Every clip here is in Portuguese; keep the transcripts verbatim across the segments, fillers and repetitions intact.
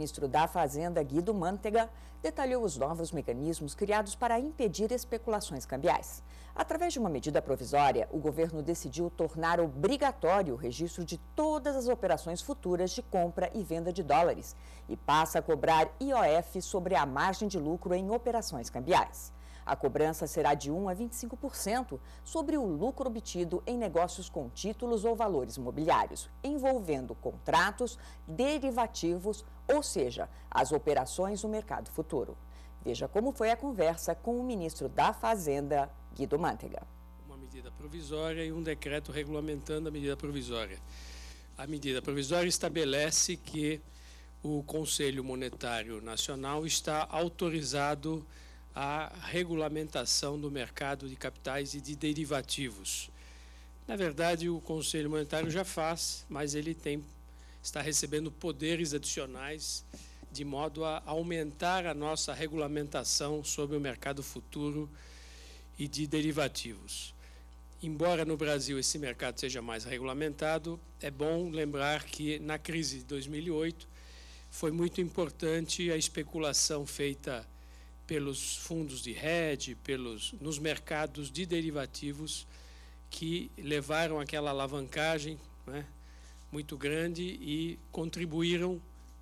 ministro da Fazenda, Guido Mantega, detalhou os novos mecanismos criados para impedir especulações cambiais. Através de uma medida provisória, o governo decidiu tornar obrigatório o registro de todas as operações futuras de compra e venda de dólares e passa a cobrar I O F sobre a margem de lucro em operações cambiais. A cobrança será de um a vinte e cinco por cento sobre o lucro obtido em negócios com títulos ou valores imobiliários, envolvendo contratos, derivativos, ou seja, as operações no mercado futuro. Veja como foi a conversa com o ministro da Fazenda, Guido Mantega. Uma medida provisória e um decreto regulamentando a medida provisória. A medida provisória estabelece que o Conselho Monetário Nacional está autorizado a regulamentação do mercado de capitais e de derivativos. Na verdade, o Conselho Monetário já faz, mas ele tem, está recebendo poderes adicionais de modo a aumentar a nossa regulamentação sobre o mercado futuro e de derivativos. Embora no Brasil esse mercado seja mais regulamentado, é bom lembrar que na crise de dois mil e oito foi muito importante a especulação feita pelos fundos de hedge, pelos, nos mercados de derivativos que levaram aquela alavancagem, né, muito grande e contribuíram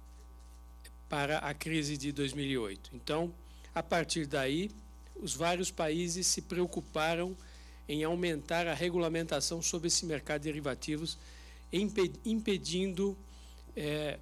para a crise de dois mil e oito. Então, a partir daí, os vários países se preocuparam em aumentar a regulamentação sobre esse mercado de derivativos, impedindo é,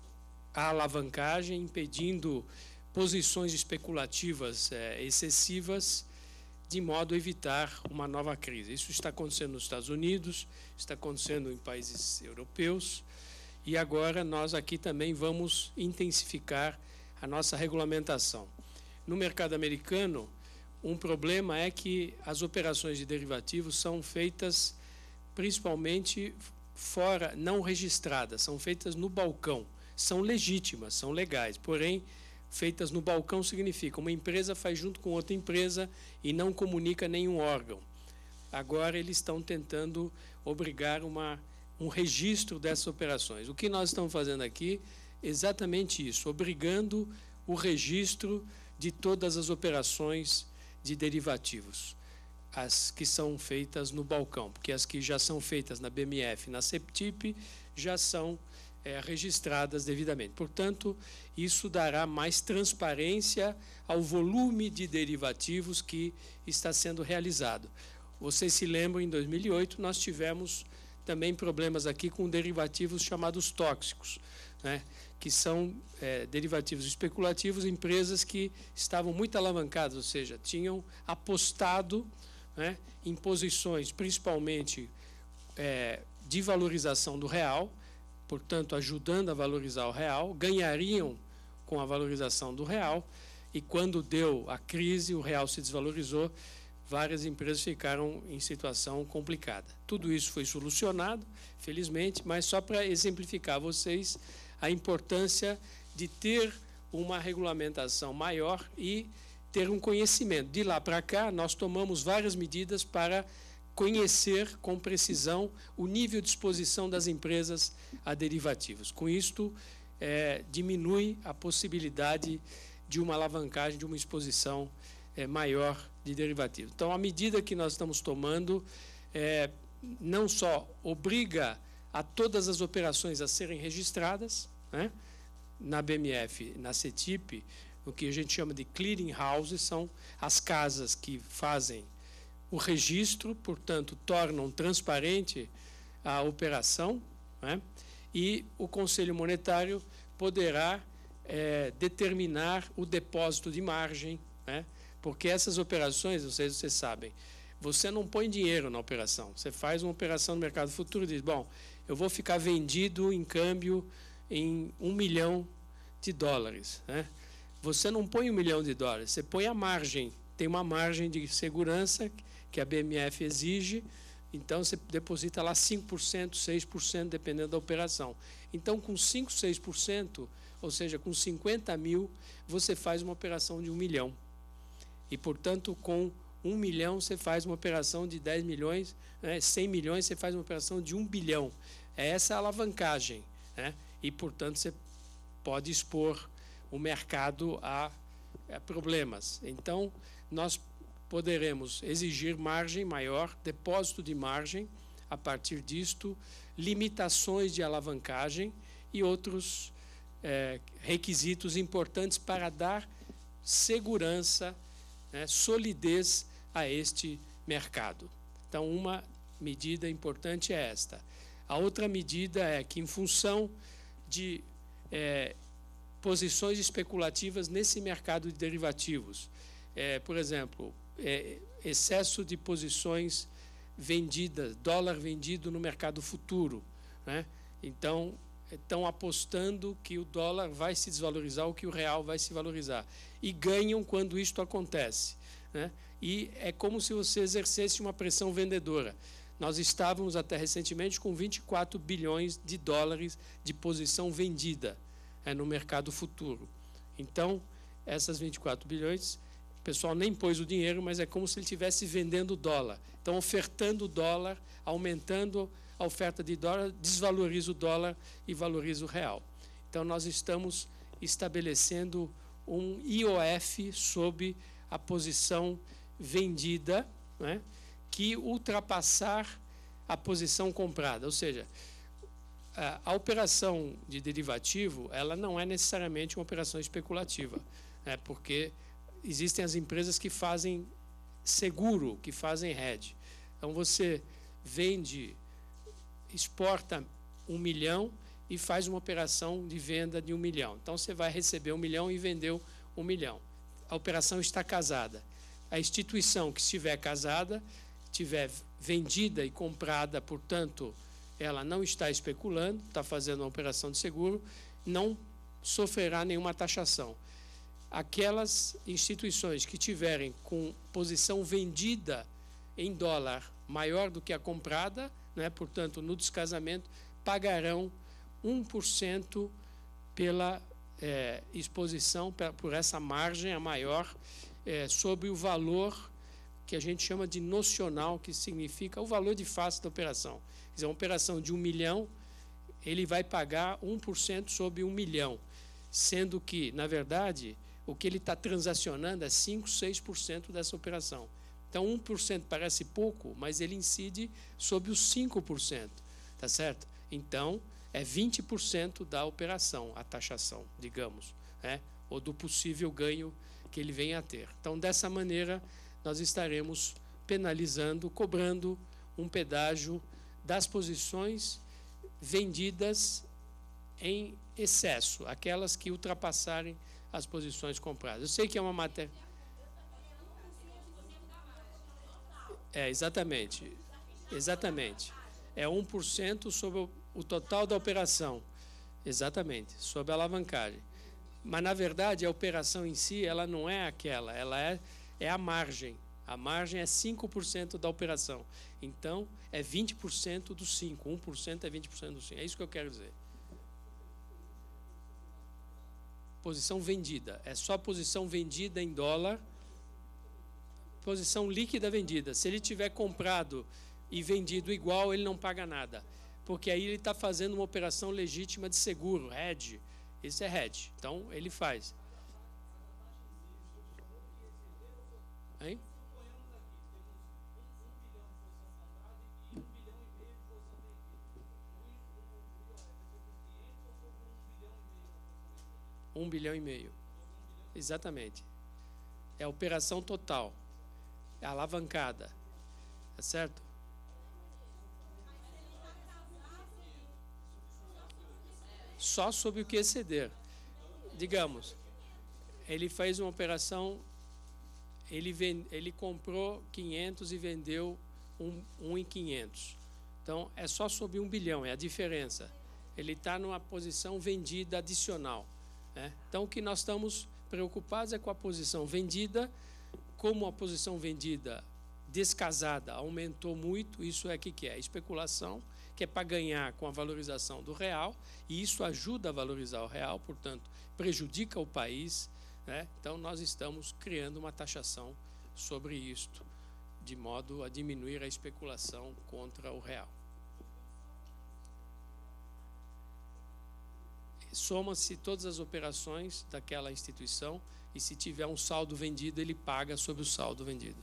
a alavancagem, impedindo posições especulativas é, excessivas, de modo a evitar uma nova crise. Isso está acontecendo nos Estados Unidos, está acontecendo em países europeus, e agora nós aqui também vamos intensificar a nossa regulamentação. No mercado americano, um problema é que as operações de derivativos são feitas principalmente fora, não registradas, são feitas no balcão, são legítimas, são legais, porém, feitas no balcão significa uma empresa faz junto com outra empresa e não comunica nenhum órgão. Agora eles estão tentando obrigar uma, um registro dessas operações. O que nós estamos fazendo aqui é exatamente isso, obrigando o registro de todas as operações de derivativos, as que são feitas no balcão, porque as que já são feitas na B M F e na CEPTIP já são É, registradas devidamente. Portanto, isso dará mais transparência ao volume de derivativos que está sendo realizado. Vocês se lembram, em dois mil e oito, nós tivemos também problemas aqui com derivativos chamados tóxicos, né, que são é, derivativos especulativos, empresas que estavam muito alavancadas, ou seja, tinham apostado, né, em posições, principalmente é, de valorização do real, portanto, ajudando a valorizar o real, ganhariam com a valorização do real, e quando deu a crise, o real se desvalorizou, várias empresas ficaram em situação complicada. Tudo isso foi solucionado, felizmente, mas só para exemplificar a vocês a importância de ter uma regulamentação maior e ter um conhecimento. De lá para cá, nós tomamos várias medidas para conhecer com precisão o nível de exposição das empresas a derivativos. Com isto, é, diminui a possibilidade de uma alavancagem, de uma exposição é, maior de derivativos. Então, a medida que nós estamos tomando é, não só obriga a todas as operações a serem registradas, né, na B M F, na CETIP, o que a gente chama de clearing houses, são as casas que fazem o registro, portanto, tornam transparente a operação, né? E o Conselho Monetário poderá é, determinar o depósito de margem, né? Porque essas operações, vocês, vocês sabem, você não põe dinheiro na operação, você faz uma operação no mercado futuro e diz, bom, eu vou ficar vendido em câmbio em um milhão de dólares, né? Você não põe um milhão de dólares, você põe a margem, tem uma margem de segurança que a B M F exige, então você deposita lá cinco por cento, seis por cento, dependendo da operação. Então, com cinco, seis por cento, ou seja, com cinquenta mil, você faz uma operação de um milhão. E, portanto, com um milhão, você faz uma operação de dez milhões, né? cem milhões, você faz uma operação de um bilhão. É essa a alavancagem, né? E, portanto, você pode expor o mercado a, a problemas. Então, nós poderemos exigir margem maior, depósito de margem, a partir disto, limitações de alavancagem e outros é, requisitos importantes para dar segurança, né, solidez a este mercado. Então, uma medida importante é esta. A outra medida é que, em função de é, posições especulativas nesse mercado de derivativos, é, por exemplo, é, excesso de posições vendidas, dólar vendido no mercado futuro, né? Então, estão apostando que o dólar vai se desvalorizar ou que o real vai se valorizar. E ganham quando isto acontece, né? E é como se você exercesse uma pressão vendedora. Nós estávamos até recentemente com vinte e quatro bilhões de dólares de posição vendida, é, no mercado futuro. Então, essas vinte e quatro bilhões, o pessoal nem pôs o dinheiro, mas é como se ele estivesse vendendo dólar. Então, ofertando o dólar, aumentando a oferta de dólar, desvaloriza o dólar e valoriza o real. Então, nós estamos estabelecendo um I O F sob a posição vendida, né, que ultrapassar a posição comprada. Ou seja, a, a operação de derivativo, ela não é necessariamente uma operação especulativa, né, porque existem as empresas que fazem seguro, que fazem hedge. Então, você vende, exporta um milhão e faz uma operação de venda de um milhão. Então, você vai receber um milhão e vendeu um milhão. A operação está casada. A instituição que estiver casada, estiver vendida e comprada, portanto, ela não está especulando, está fazendo uma operação de seguro, não sofrerá nenhuma taxação. Aquelas instituições que tiverem com posição vendida em dólar maior do que a comprada, né, portanto, no descasamento, pagarão um por cento pela é, exposição, por essa margem a maior, é, sobre o valor que a gente chama de nocional, que significa o valor de face da operação. Quer dizer, uma operação de um milhão, ele vai pagar um por cento sobre um milhão, sendo que, na verdade, o que ele está transacionando é cinco, seis por cento dessa operação. Então, um por cento parece pouco, mas ele incide sobre os cinco por cento, tá certo? Então, é vinte por cento da operação, a taxação, digamos, né? Ou do possível ganho que ele venha a ter. Então, dessa maneira, nós estaremos penalizando, cobrando um pedágio das posições vendidas em excesso, aquelas que ultrapassarem as posições compradas. Eu sei que é uma matéria... É, exatamente. Exatamente. É um por cento sobre o, o total da operação. Exatamente, sobre a alavancagem. Mas, na verdade, a operação em si, ela não é aquela, ela é, é a margem. A margem é cinco por cento da operação. Então, é vinte por cento do cinco. um por cento é vinte por cento do cinco. É isso que eu quero dizer. Posição vendida. É só posição vendida em dólar. Posição líquida vendida. Se ele tiver comprado e vendido igual, ele não paga nada. Porque aí ele está fazendo uma operação legítima de seguro, hedge. Isso é hedge. Então, ele faz. Hein? Um bilhão e meio. Exatamente. É a operação total. É a alavancada. Tá certo? Só sobre o que exceder. Digamos, ele fez uma operação, ele, vend, ele comprou quinhentos e vendeu um, um em quinhentos. Então, é só sobre um bilhão, é a diferença. Ele está numa posição vendida adicional. Né? Então, o que nós estamos preocupados é com a posição vendida. Como a posição vendida descasada aumentou muito, isso é o que, que é? Especulação, que é para ganhar com a valorização do real, e isso ajuda a valorizar o real, portanto, prejudica o país, né? Então, nós estamos criando uma taxação sobre isto, de modo a diminuir a especulação contra o real. soma-se todas as operações daquela instituição e, se tiver um saldo vendido, ele paga sobre o saldo vendido.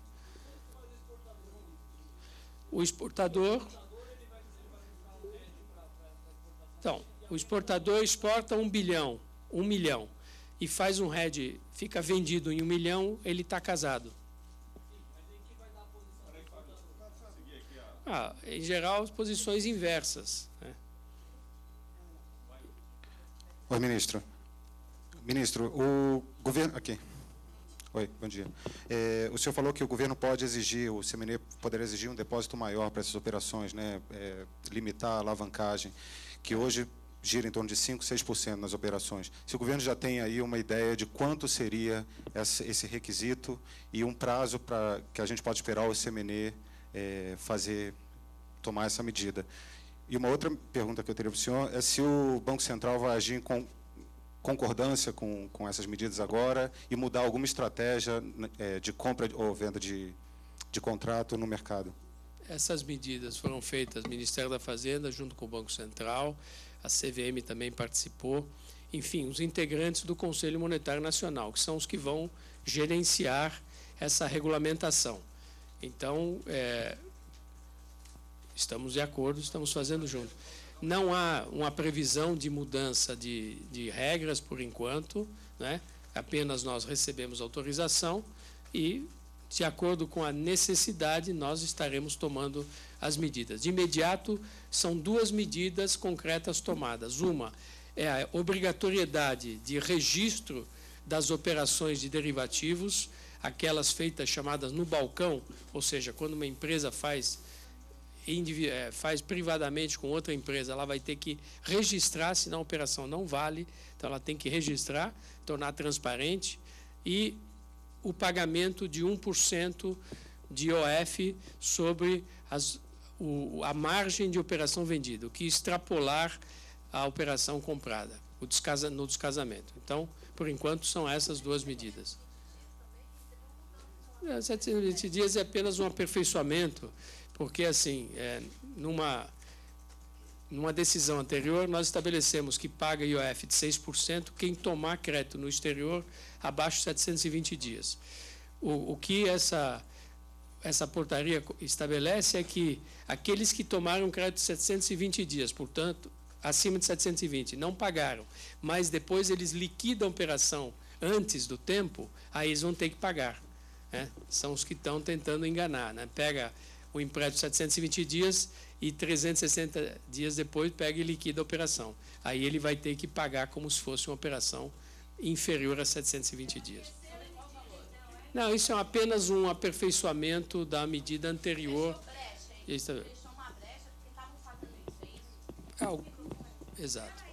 O exportador... Então, o exportador exporta um bilhão, um milhão, e faz um hedge, fica vendido em um milhão, ele está casado. Ah, em geral, posições inversas, né? Oi, ministro. Ministro, o governo... Aqui. Oi, bom dia. É, o senhor falou que o governo pode exigir, o C M N poderia exigir um depósito maior para essas operações, né? É, limitar a alavancagem, que hoje gira em torno de cinco, seis por cento nas operações. Se o governo já tem aí uma ideia de quanto seria esse requisito e um prazo para que a gente pode esperar o C M N é, fazer, tomar essa medida. E uma outra pergunta que eu teria para o senhor é se o Banco Central vai agir com concordância com, com essas medidas agora e mudar alguma estratégia é, de compra ou venda de, de contrato no mercado. Essas medidas foram feitas, Ministério da Fazenda, junto com o Banco Central, a C V M também participou, enfim, os integrantes do Conselho Monetário Nacional, que são os que vão gerenciar essa regulamentação. Então, é, estamos de acordo, estamos fazendo junto. Não há uma previsão de mudança de, de regras, por enquanto, né? Apenas nós recebemos autorização e, de acordo com a necessidade, nós estaremos tomando as medidas. De imediato, são duas medidas concretas tomadas. Uma é a obrigatoriedade de registro das operações de derivativos, aquelas feitas chamadas no balcão, ou seja, quando uma empresa faz... faz privadamente com outra empresa, ela vai ter que registrar, senão a operação não vale, então ela tem que registrar, tornar transparente, e o pagamento de um por cento de I O F sobre as, o, a margem de operação vendida, o que extrapolar a operação comprada, o descasa, no descasamento. Então, por enquanto, são essas duas medidas. É, setecentos e vinte dias é apenas um aperfeiçoamento, porque, assim, é, numa, numa decisão anterior, nós estabelecemos que paga I O F de seis por cento quem tomar crédito no exterior abaixo de setecentos e vinte dias. O, o que essa, essa portaria estabelece é que aqueles que tomaram crédito de setecentos e vinte dias, portanto, acima de setecentos e vinte, não pagaram, mas depois eles liquidam a operação antes do tempo, aí eles vão ter que pagar, né? São os que estão tentando enganar, né? Pega o empréstimo de setecentos e vinte dias e trezentos e sessenta dias depois pega e liquida a operação. Aí ele vai ter que pagar como se fosse uma operação inferior a setecentos e vinte dias. Não, isso é apenas um aperfeiçoamento da medida anterior. Deixou uma brecha porque estavam fazendo isso, é isso? Exato.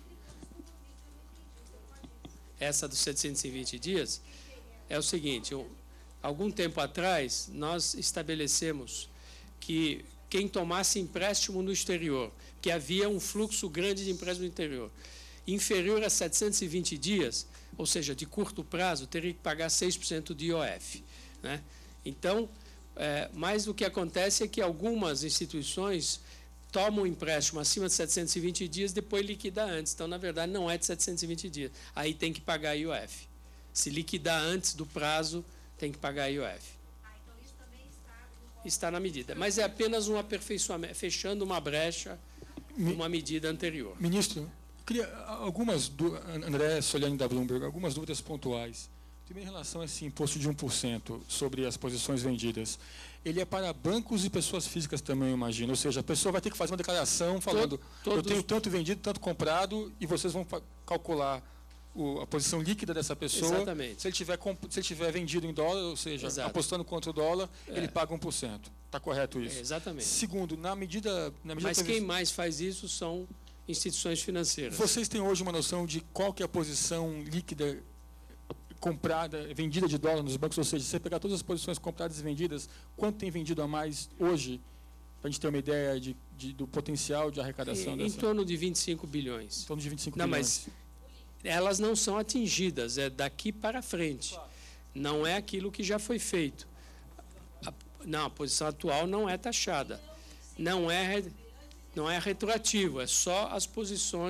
Essa dos setecentos e vinte dias é o seguinte, um, algum tempo atrás nós estabelecemos que quem tomasse empréstimo no exterior, que havia um fluxo grande de empréstimo no interior, inferior a setecentos e vinte dias, ou seja, de curto prazo, teria que pagar seis por cento de I O F, né? Então, é, mas o que acontece é que algumas instituições tomam um empréstimo acima de setecentos e vinte dias, depois liquida antes. Então, na verdade, não é de setecentos e vinte dias. Aí tem que pagar I O F. Se liquidar antes do prazo, tem que pagar I O F. Ah, então isso também está... Está na medida. Mas é apenas um aperfeiçoamento, fechando uma brecha, uma medida anterior. Ministro, eu queria algumas dúvidas, André Soliani da Bloomberg, algumas dúvidas pontuais. Primeiro, em relação a esse imposto de um por cento sobre as posições vendidas. Ele é para bancos e pessoas físicas também, eu imagino. Ou seja, a pessoa vai ter que fazer uma declaração falando, Todos... eu tenho tanto vendido, tanto comprado, e vocês vão calcular o, a posição líquida dessa pessoa. Exatamente. Se ele tiver, se ele tiver vendido em dólar, ou seja, Exato. apostando contra o dólar, é. ele paga um por cento. Está correto isso? É, exatamente. Segundo, na medida... Na medida Mas quem previs... mais faz isso são instituições financeiras. Vocês têm hoje uma noção de qual que é a posição líquida comprada, vendida de dólar nos bancos? Ou seja, se você pegar todas as posições compradas e vendidas, quanto tem vendido a mais hoje, para a gente ter uma ideia de, de, do potencial de arrecadação? Em, dessa... em torno de vinte e cinco bilhões. Em torno de vinte e cinco não, bilhões. Mas elas não são atingidas, é daqui para frente. Não é aquilo que já foi feito. A, não, a posição atual não é taxada. Não é, não é retroativo, é só as posições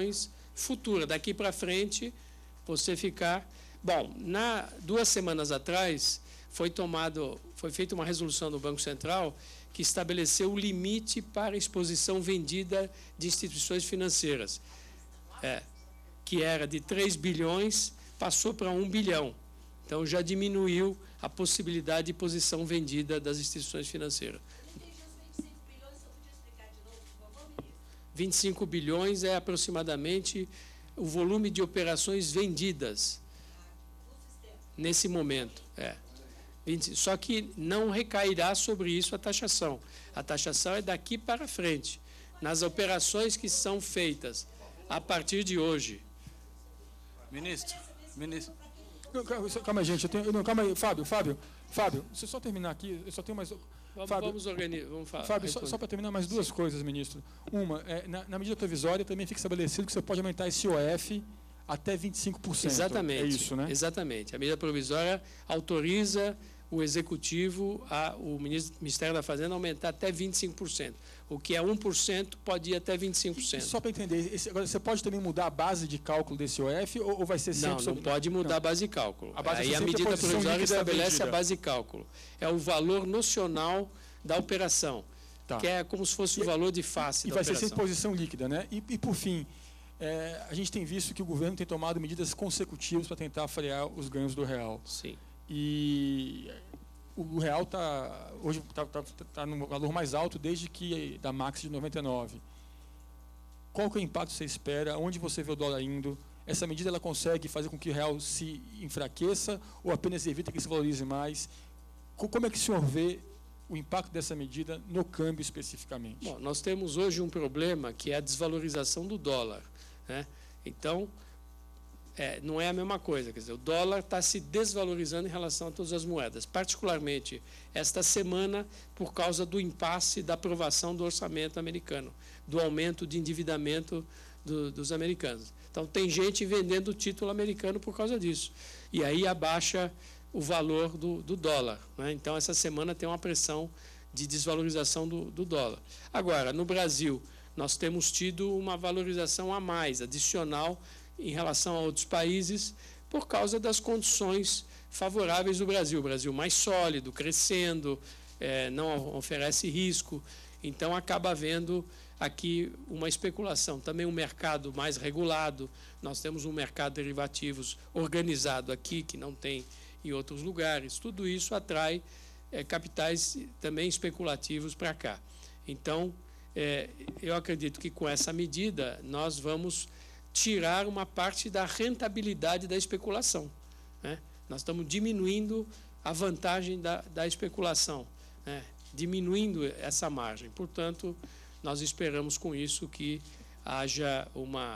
futura. Daqui para frente, você ficar... Bom, na, duas semanas atrás, foi, tomado, foi feita uma resolução do Banco Central que estabeleceu o limite para a exposição vendida de instituições financeiras, é, que era de três bilhões, passou para um bilhão. Então, já diminuiu a possibilidade de posição vendida das instituições financeiras. vinte e cinco bilhões é aproximadamente o volume de operações vendidas nesse momento. É. Só que não recairá sobre isso a taxação. A taxação é daqui para frente. Nas operações que são feitas a partir de hoje. Ministro, ministro. Não, calma aí, gente. Eu tenho, não, calma aí, Fábio, Fábio, Fábio, se eu só terminar aqui, eu só tenho mais... Vamos, Fábio, vamos organizar, vamos falar. Fábio, só, só para terminar mais duas Sim. coisas, ministro. Uma, é, na, na medida provisória também fica estabelecido que você pode aumentar esse I O F até vinte e cinco por cento. Exatamente. É isso, né? Exatamente. A medida provisória autoriza o Executivo, a, o Ministério da Fazenda, a aumentar até vinte e cinco por cento. O que é um por cento pode ir até vinte e cinco por cento. E, só para entender, esse, agora, você pode também mudar a base de cálculo desse I O F ou, ou vai ser sempre... Não, não sobre... pode mudar não. a base de cálculo. A base Aí a medida a provisória estabelece a base de cálculo. É o valor nocional da operação, tá. que é como se fosse o valor de face e da vai operação. ser sem posição líquida, né? E, e por fim, é, a gente tem visto que o governo tem tomado medidas consecutivas para tentar frear os ganhos do real. Sim. E o real está hoje está tá, tá no valor mais alto desde que da Max de noventa e nove. Qual que é o impacto que você espera? Onde você vê o dólar indo? Essa medida ela consegue fazer com que o real se enfraqueça ou apenas evita que ele se valorize mais? Como é que o senhor vê o impacto dessa medida no câmbio especificamente? Bom, nós temos hoje um problema que é a desvalorização do dólar, né? Então, é, não é a mesma coisa, quer dizer, o dólar está se desvalorizando em relação a todas as moedas, particularmente esta semana por causa do impasse da aprovação do orçamento americano, do aumento de endividamento do, dos americanos. Então, tem gente vendendo o título americano por causa disso. E aí abaixa o valor do, do dólar, né? Então, essa semana tem uma pressão de desvalorização do, do dólar. Agora, no Brasil, nós temos tido uma valorização a mais, adicional, em relação a outros países, por causa das condições favoráveis do Brasil. O Brasil mais sólido, crescendo, é, não oferece risco, então acaba havendo aqui uma especulação. Também um mercado mais regulado, nós temos um mercado de derivativos organizado aqui, que não tem em outros lugares. Tudo isso atrai é, capitais também especulativos para cá. Então, é, eu acredito que com essa medida nós vamos tirar uma parte da rentabilidade da especulação, né? Nós estamos diminuindo a vantagem da, da especulação, né? Diminuindo essa margem. Portanto, nós esperamos com isso que haja uma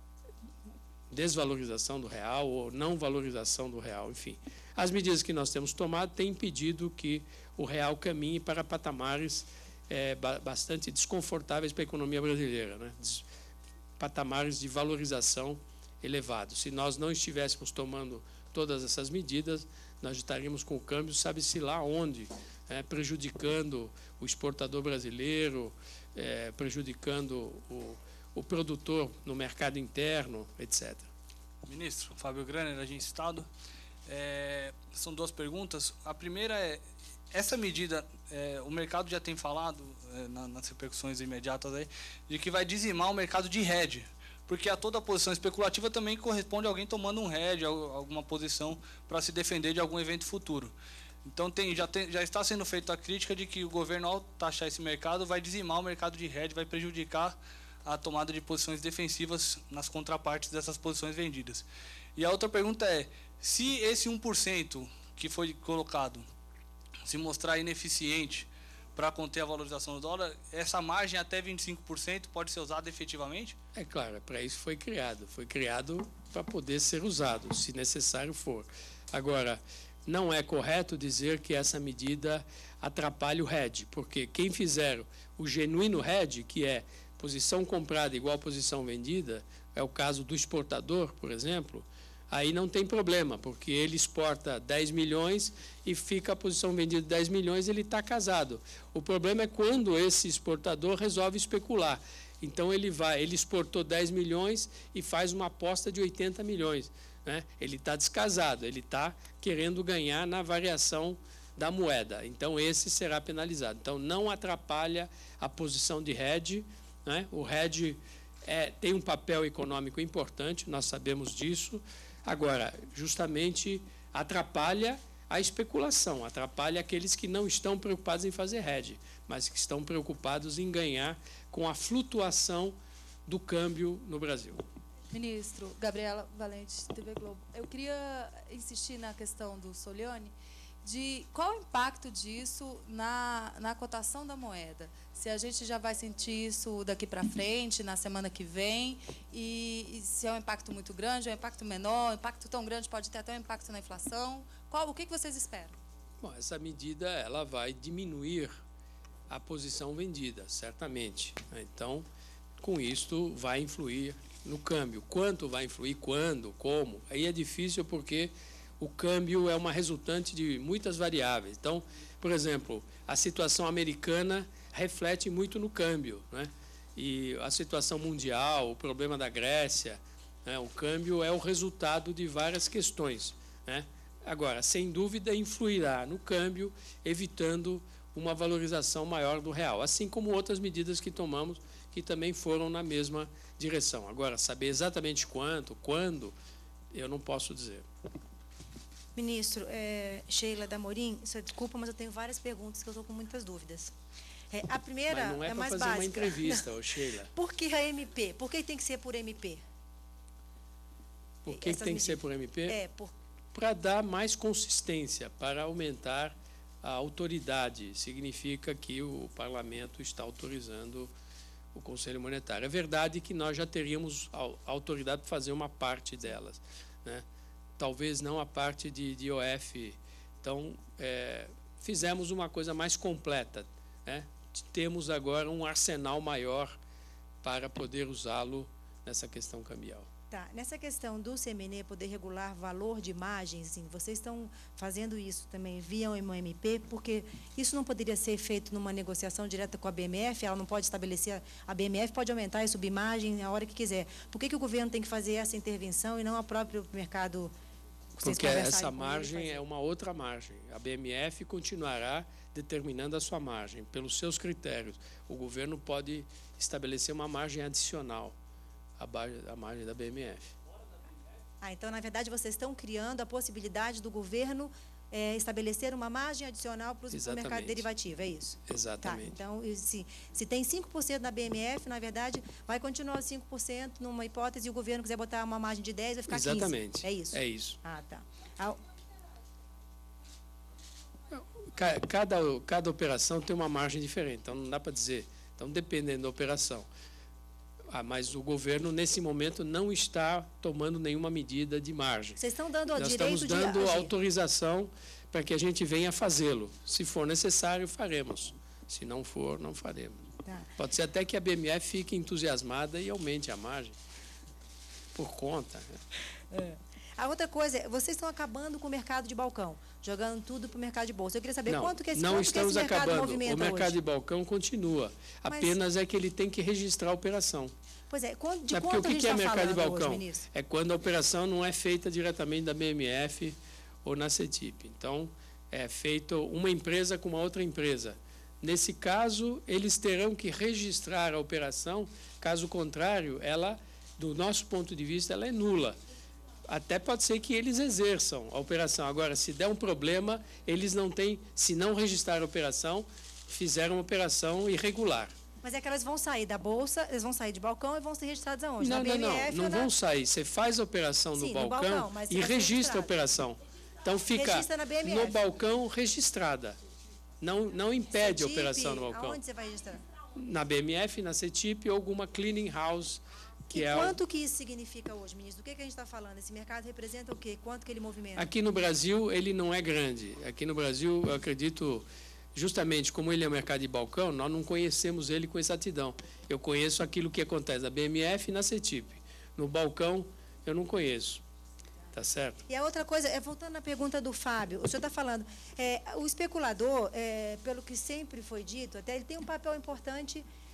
desvalorização do real ou não valorização do real, enfim. As medidas que nós temos tomado têm impedido que o real caminhe para patamares é, bastante desconfortáveis para a economia brasileira, né? Patamares de valorização elevados. Se nós não estivéssemos tomando todas essas medidas, nós estaríamos com o câmbio, sabe-se lá onde, é, prejudicando o exportador brasileiro, é, prejudicando o, o produtor no mercado interno, etcétera. Ministro, Fábio Graner, Agência Estado. É, são duas perguntas. A primeira é, essa medida, é, o mercado já tem falado, é, na, nas repercussões imediatas aí, de que vai dizimar o mercado de hedge, porque a toda posição especulativa também corresponde a alguém tomando um hedge, alguma posição para se defender de algum evento futuro. Então tem, já, tem, já está sendo feita a crítica de que o governo, ao taxar esse mercado, vai dizimar o mercado de hedge, vai prejudicar a tomada de posições defensivas nas contrapartes dessas posições vendidas. E a outra pergunta é, se esse um por cento que foi colocado se mostrar ineficiente para conter a valorização do dólar, essa margem até vinte e cinco por cento pode ser usada efetivamente? É claro, para isso foi criado. Foi criado para poder ser usado, se necessário for. Agora, não é correto dizer que essa medida atrapalha o hedge, porque quem fizer o genuíno hedge, que é posição comprada igual posição vendida, é o caso do exportador, por exemplo, aí não tem problema, porque ele exporta dez milhões e fica a posição vendida de dez milhões, ele está casado. O problema é quando esse exportador resolve especular. Então ele vai, ele exportou dez milhões e faz uma aposta de oitenta milhões. Né? Ele está descasado, ele está querendo ganhar na variação da moeda. Então esse será penalizado. Então não atrapalha a posição de hedge. Né? O hedge é, tem um papel econômico importante, nós sabemos disso. Agora, justamente atrapalha a especulação, atrapalha aqueles que não estão preocupados em fazer hedge, mas que estão preocupados em ganhar com a flutuação do câmbio no Brasil. Ministro, Gabriela Valente, T V Globo. Eu queria insistir na questão do Solioni, de qual o impacto disso na, na cotação da moeda. Se a gente já vai sentir isso daqui para frente, na semana que vem, e, e se é um impacto muito grande, é um impacto menor, um impacto tão grande pode ter até um impacto na inflação. Qual, o que que vocês esperam? Bom, essa medida ela vai diminuir a posição vendida, certamente. Então, com isto, vai influir no câmbio. Quanto vai influir, quando, como? Aí é difícil porque o câmbio é uma resultante de muitas variáveis. Então, por exemplo, a situação americana reflete muito no câmbio, né? E a situação mundial, o problema da Grécia, né? O câmbio é o resultado de várias questões, né? Agora, sem dúvida, influirá no câmbio, evitando uma valorização maior do real, assim como outras medidas que tomamos que também foram na mesma direção. Agora, saber exatamente quanto, quando, eu não posso dizer. Ministro, é, Sheila Damorim, desculpa, mas eu tenho várias perguntas que eu estou com muitas dúvidas. É, a primeira mas não é, é para mais fazer básica. uma entrevista, ô Sheila. Por que a M P? Por que tem que ser por M P? Por que, que tem que ser por M P? É, por... Para dar mais consistência, para aumentar a autoridade. Significa que o parlamento está autorizando o Conselho Monetário. É verdade que nós já teríamos a autoridade para fazer uma parte delas, né? Talvez não a parte de, de I O F. Então, é, fizemos uma coisa mais completa, né? Temos agora um arsenal maior para poder usá-lo nessa questão cambial. Tá. Nessa questão do C M N poder regular valor de margem, assim, vocês estão fazendo isso também via o M P, porque isso não poderia ser feito numa negociação direta com a B M F, ela não pode estabelecer, a B M F pode aumentar e subir margem a hora que quiser. Por que que o governo tem que fazer essa intervenção e não o próprio mercado? Porque essa margem é uma outra margem. A B M F continuará determinando a sua margem pelos seus critérios. O governo pode estabelecer uma margem adicional à margem da B M F. Ah, então, na verdade, vocês estão criando a possibilidade do governo é, estabelecer uma margem adicional para o mercado derivativo, é isso? Exatamente. Tá, então, se, se tem cinco por cento na B M F, na verdade, vai continuar cinco por cento numa hipótese e o governo quiser botar uma margem de dez, vai ficar Exatamente. quinze. É isso? É isso. Ah, tá. Ah, cada, cada operação tem uma margem diferente, então não dá para dizer. Então, dependendo da operação. Ah, mas o governo, nesse momento, não está tomando nenhuma medida de margem. Vocês estão dando o Nós direito estamos dando de agir. autorização para que a gente venha fazê-lo. Se for necessário, faremos. Se não for, não faremos. Tá. Pode ser até que a B M F fique entusiasmada e aumente a margem por conta. É. A outra coisa, é, vocês estão acabando com o mercado de balcão, jogando tudo para o mercado de bolsa. Eu queria saber não, quanto que esse, não quanto estamos que esse mercado acabando. movimenta O mercado hoje? de balcão continua. Mas, apenas é que ele tem que registrar a operação. Pois é, quanto, de é quanto porque a o gente que é está mercado de falando balcão? hoje, ministro? É quando a operação não é feita diretamente da B M F ou na CETIP. Então, é feito uma empresa com uma outra empresa. Nesse caso, eles terão que registrar a operação, caso contrário, ela, do nosso ponto de vista, ela é nula. Até pode ser que eles exerçam a operação. Agora, se der um problema, eles não têm, se não registrar a operação, fizeram uma operação irregular. Mas é que elas vão sair da bolsa, eles vão sair de balcão e vão ser registrados aonde? Não, na não, B M F não, não ou na... vão sair. Você faz a operação Sim, no no balcão, balcão, mas e vai ser registra a registrado. operação. Então fica Registra na B M F. no balcão registrada. Não, não impede a CETIP, operação no balcão. Aonde você vai registrar? Na B M F, na CETIP ou alguma cleaning house. Que e é quanto o... que isso significa hoje, ministro? Do que, que a gente está falando? Esse mercado representa o quê? Quanto que ele movimenta? Aqui no Brasil, ele não é grande. Aqui no Brasil, eu acredito, justamente como ele é um mercado de balcão, nós não conhecemos ele com exatidão. Eu conheço aquilo que acontece na B M F e na CETIP. No balcão, eu não conheço. Tá certo? E a outra coisa, é, voltando à pergunta do Fábio, o senhor está falando, é, o especulador, é, pelo que sempre foi dito, até ele tem um papel importante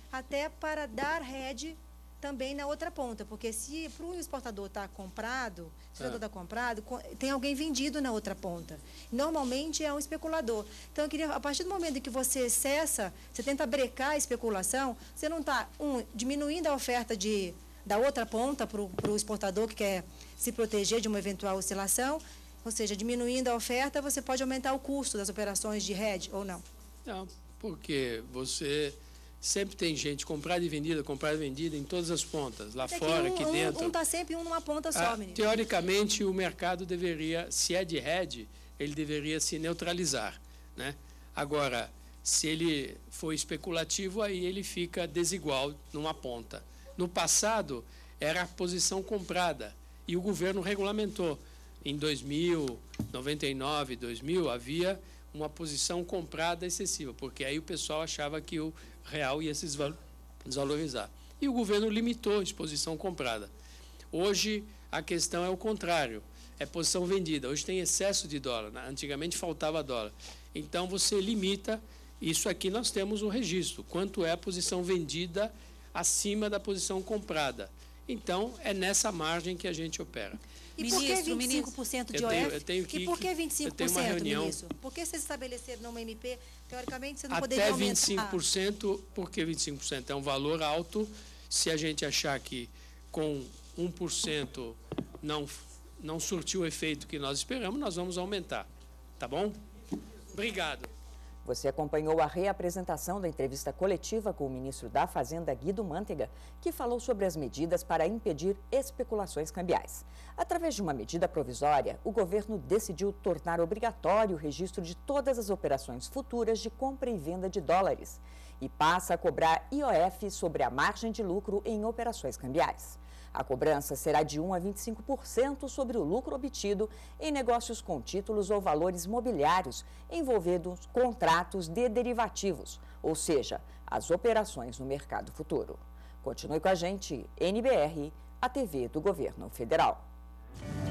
até para dar hedge também na outra ponta, porque se para o exportador estar comprado, se o exportador está comprado, tem alguém vendido na outra ponta. Normalmente é um especulador. Então, eu queria, a partir do momento em que você cessa, você tenta brecar a especulação, você não está, um, diminuindo a oferta de, da outra ponta para o exportador que quer se proteger de uma eventual oscilação, ou seja, diminuindo a oferta, você pode aumentar o custo das operações de hedge ou não? Não, porque você... Sempre tem gente comprada e vendida, comprada e vendida em todas as pontas, lá é fora, um, aqui um, dentro. Um está sempre um numa ponta só, ah, menino. Teoricamente, o mercado deveria, se é de hedge, ele deveria se neutralizar, né? Agora, se ele for especulativo, aí ele fica desigual numa ponta. No passado, era a posição comprada e o governo regulamentou. Em dois mil, noventa e nove, dois mil, havia uma posição comprada excessiva, porque aí o pessoal achava que o real ia se desvalorizar. E o governo limitou a exposição comprada. Hoje, a questão é o contrário, é posição vendida. Hoje tem excesso de dólar, antigamente faltava dólar. Então, você limita, isso aqui nós temos o registro, quanto é a posição vendida acima da posição comprada. Então, é nessa margem que a gente opera. E por que vinte e cinco por cento de O F? Eu tenho, eu tenho que, e por que vinte e cinco por cento, eu tenho uma reunião, ministro? Por que vocês estabeleceram numa M P, teoricamente, você não poderia aumentar? Até vinte e cinco por cento, por que vinte e cinco por cento? É um valor alto. Se a gente achar que com um por cento não, não surtiu o efeito que nós esperamos, nós vamos aumentar. Tá bom? Obrigado. Você acompanhou a reapresentação da entrevista coletiva com o ministro da Fazenda, Guido Mantega, que falou sobre as medidas para impedir especulações cambiais. Através de uma medida provisória, o governo decidiu tornar obrigatório o registro de todas as operações futuras de compra e venda de dólares e passa a cobrar I O F sobre a margem de lucro em operações cambiais. A cobrança será de um a vinte e cinco por cento sobre o lucro obtido em negócios com títulos ou valores mobiliários envolvendo contratos de derivativos, ou seja, as operações no mercado futuro. Continue com a gente, N B R, a T V do Governo Federal.